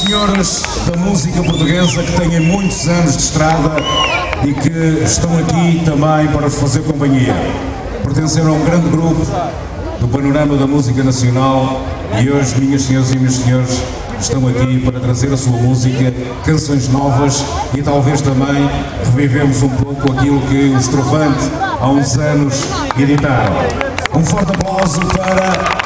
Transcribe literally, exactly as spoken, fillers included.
senhoras da música portuguesa que têm muitos anos de estrada e que estão aqui também para vos fazer companhia. Pertenceram a um grande grupo do panorama da música nacional e hoje, minhas senhoras e meus senhores, estão aqui para trazer a sua música, canções novas e talvez também revivemos um pouco aquilo que o Estrovante há uns anos editaram. Um forte aplauso para